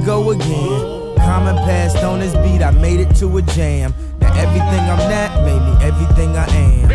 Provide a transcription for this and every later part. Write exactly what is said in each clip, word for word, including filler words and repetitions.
go again. Common passed on this beat, I made it to a jam. Now everything I'm not made me everything I am.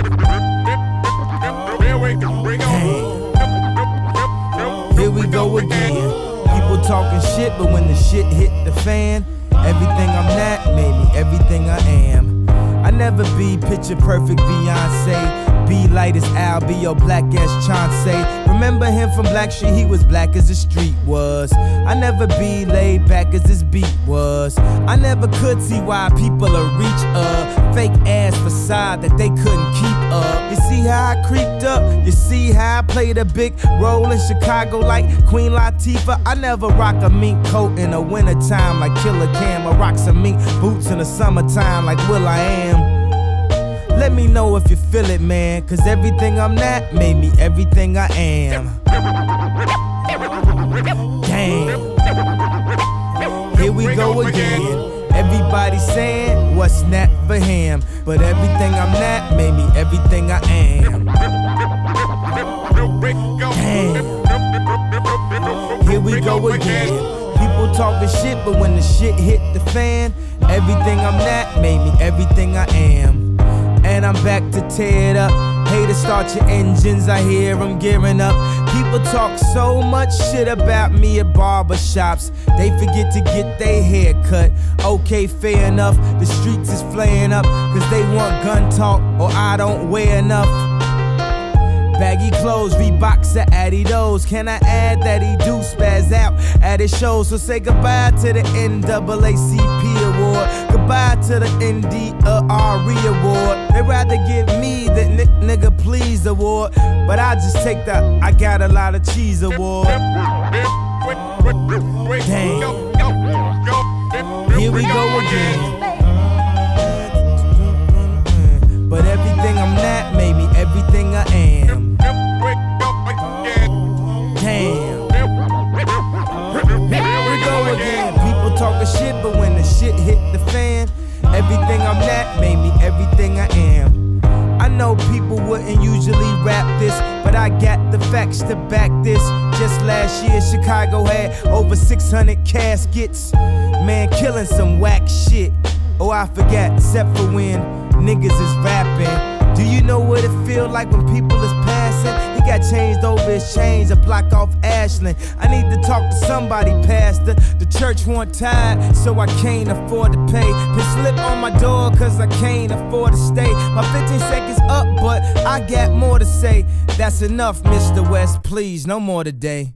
Damn. Here we go again. People talking shit, but when the shit hit the fan, everything I'm not made me everything I am. I never be picture perfect Beyonce. Be light as Al, be your black as Chauncey. Remember him from Black Street, he was black as the street was. I never be laid back as this beat was. I never could see why people are reach a fake ass facade that they couldn't keep up. You see how I creeped up? You see how I played a big role in Chicago like Queen Latifah? I never rock a mink coat in the wintertime like Killer Cam. I rock some mink boots in the summertime like Will I Am. Let me know if you feel it, man, cause everything I'm not made me everything I am. Damn. Here we go again. Everybody saying what's not for him, but everything I'm not made me everything I am. Damn. Here we go again. People talking shit, but when the shit hit the fan, everything I'm not made me everything I am. And I'm back to tear it up. Haters start your engines, I hear them gearing up. People talk so much shit about me at barbershops. They forget to get their hair cut. Okay, fair enough, the streets is flaring up, cause they want gun talk or I don't wear enough. Baggy clothes, Reeboks or Adidas. Can I add that he do spaz out at his shows? So say goodbye to the N double A C P award. Goodbye to the N D R E award. They rather give me the n nigga please award, but I just take the I got a lot of cheese award. Damn. Here we go again. But everything I'm not made me everything I am. Damn. Here we go again. People talking shit, but when the shit hit the fan, everything I'm not made me everything I am. I know people wouldn't usually rap this, but I got the facts to back this. Just last year, Chicago had over six hundred caskets. Man, killing some whack shit. Oh, I forgot, except for when niggas is rapping. Do you know what it feel like when people is passing? He got changed over his chains, a block off Ashland. I need to talk to somebody, pastor. The church want tired, so I can't afford to pay. Been slip on my door, cause I can't afford to stay. My fifteen seconds up, but I got more to say. That's enough, Mister West, please, no more today.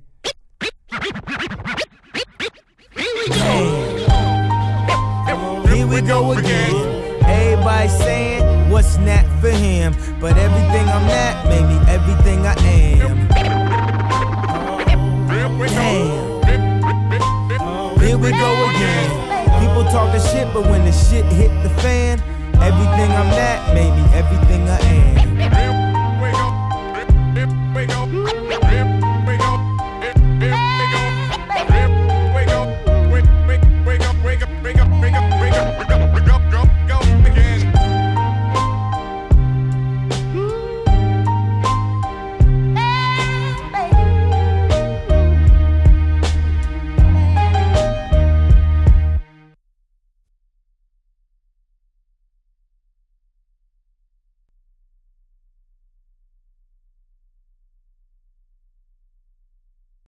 Damn. Here we go again. Everybody saying what's not for him, but everything I'm not made me everything I am. Damn. Here we go again. People talking shit, but when the shit hit the fan, everything I'm not made me everything I am.